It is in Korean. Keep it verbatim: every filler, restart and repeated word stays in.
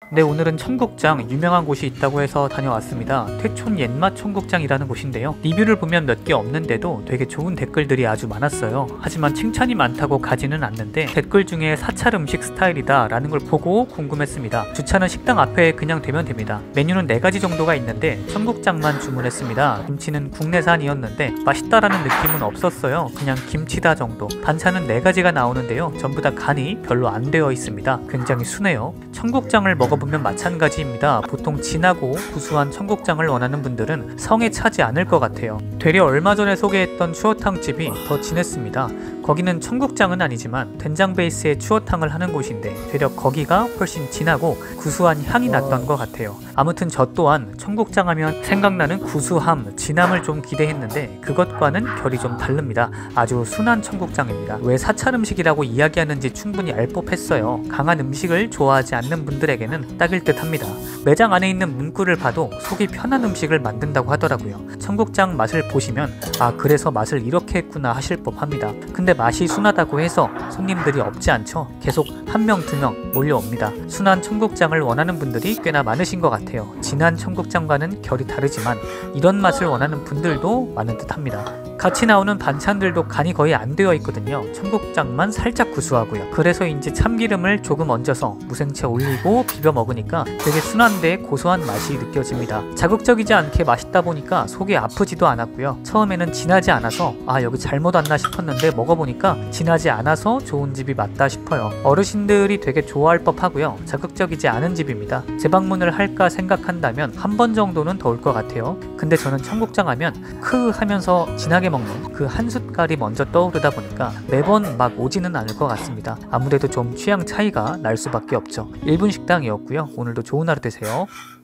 네, 오늘은 청국장 유명한 곳이 있다고 해서 다녀왔습니다. 퇴촌 옛맛 청국장이라는 곳인데요. 리뷰를 보면 몇 개 없는데도 되게 좋은 댓글들이 아주 많았어요. 하지만 칭찬이 많다고 가지는 않는데 댓글 중에 사찰 음식 스타일이다 라는 걸 보고 궁금했습니다. 주차는 식당 앞에 그냥 대면 됩니다. 메뉴는 네 가지 정도가 있는데 청국장만 주문했습니다. 김치는 국내산이었는데 맛있다라는 느낌은 없었어요. 그냥 김치다 정도. 반찬은 네 가지가 나오는데요. 전부 다 간이 별로 안 되어 있습니다. 굉장히 순해요. 청국장을 먹어보면 마찬가지입니다. 보통 진하고 구수한 청국장을 원하는 분들은 성에 차지 않을 것 같아요. 되려 얼마 전에 소개했던 추어탕집이 더 진했습니다. 거기는 청국장은 아니지만 된장 베이스의 추어탕을 하는 곳인데 되려 거기가 훨씬 진하고 구수한 향이 났던 것 같아요. 아무튼 저 또한 청국장 하면 생각나는 구수함, 진함을 좀 기대했는데 그것과는 결이 좀 다릅니다. 아주 순한 청국장입니다. 왜 사찰 음식이라고 이야기하는지 충분히 알 법했어요. 강한 음식을 좋아하지 않는 분들에게는 딱일 듯 합니다. 매장 안에 있는 문구를 봐도 속이 편한 음식을 만든다고 하더라고요. 청국장 맛을 보시면 아, 그래서 맛을 이렇게 했구나 하실 법합니다. 근데 맛이 순하다고 해서 손님들이 없지 않죠. 계속 한 명, 두 명 몰려옵니다. 순한 청국장을 원하는 분들이 꽤나 많으신 것 같아요. 진한 청국장과는 결이 다르지만 이런 맛을 원하는 분들도 많은 듯 합니다. 같이 나오는 반찬들도 간이 거의 안 되어 있거든요. 청국장만 살짝 구수하고요. 그래서인지 참기름을 조금 얹어서 무생채 올리고 비벼 먹으니까 되게 순한데 고소한 맛이 느껴집니다. 자극적이지 않게 맛있다 보니까 속이 아프지도 않았고요. 처음에는 진하지 않아서 아, 여기 잘못 왔나 싶었는데 먹어보니까 진하지 않아서 좋은 집이 맞다 싶어요. 어르신들이 되게 좋아할 법하고요. 자극적이지 않은 집입니다. 재방문을 할까 생각한다면 한 번 정도는 더 올 것 같아요. 근데 저는 청국장 하면 크 하면서 진하게 먹는 그 한 숟갈이 먼저 떠오르다 보니까 매번 막 오지는 않을 것 같습니다. 아무래도 좀 취향 차이가 날 수밖에 없죠. 일 분 식당이었고요. 오늘도 좋은 하루 되세요.